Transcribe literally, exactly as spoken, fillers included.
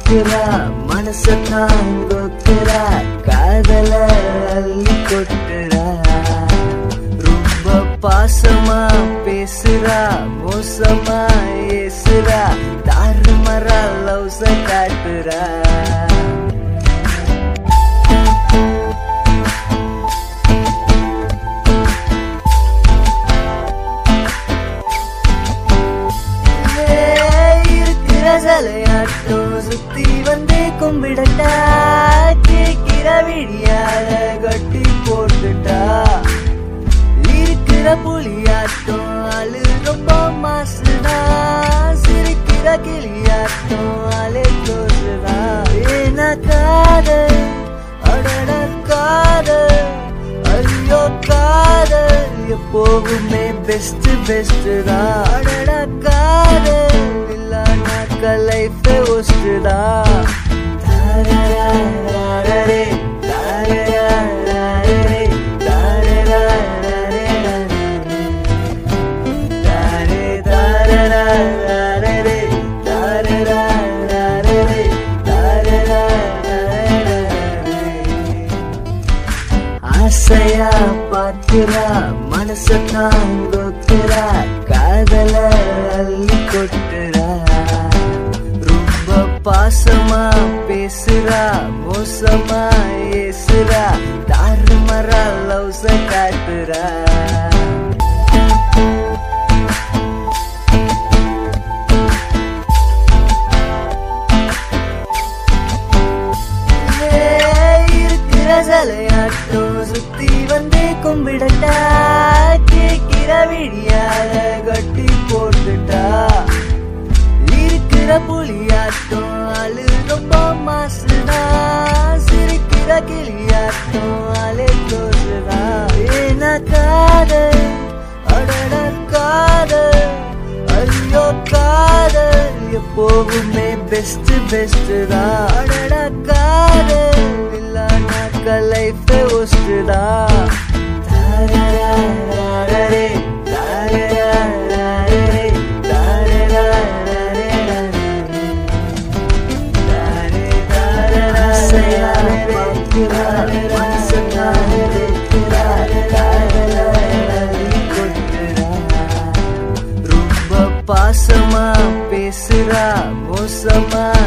பாக்குறா மனசத்தான் கொத்துறா காதல அள்ளி கொட்டுறா ரொம்ப பாசமா பேசுறா மோசமா ஏசுறா தாறுமாறா லவ்ஸ காட்டுறா சலையாட்டம் சுத்தி வந்து கும்பிடட்டா கேட்கிற விழியால கட்டி போட்டுட்டா இருக்கிற புலியாட்டம் ஆளு ரொம்ப மாசுடா சிரிக்கிற கிளியாட்டம் ஆளே தோசுடா ஏனா காதல் அடட காதல் ஐயோ காதல் எப்போவுமே பெஸ்ட் பெஸ்ட் தான் அடட காதல் life was to da tarararare tarararare tarararare tare tarararare tarararare tarararare ஆசையா பாக்குறா மனசத்தான் கொத்துறா காதல அள்ளி கொட்டுறா பாசமா பேசுறா மோசமா ஏசுறா தாறுமாறா லவ்ஸ காட்டுறா இருக்கிற சலையாட்டம் சுத்தி வந்து கும்பிடட்டா கேட்கிற விழியால கட்டி போட்டுட்டா இருக்கிற புலியாட்டம் ஆளு ரொம்ப மாசுடா சிரிக்கிற கிளியாட்டம் ஆளே தோசுடா ஏனா காதல் அடட காதல் ஐயோ காதல் எப்போவுமே பெஸ்ட் பெஸ்ட் தான் அடட காதல் இல்லனாக்க லைஃப் ஒஸ்டுடா தாரரரரே தாரரரரே ரொம்ப பாசமா பேசுறா மோசமா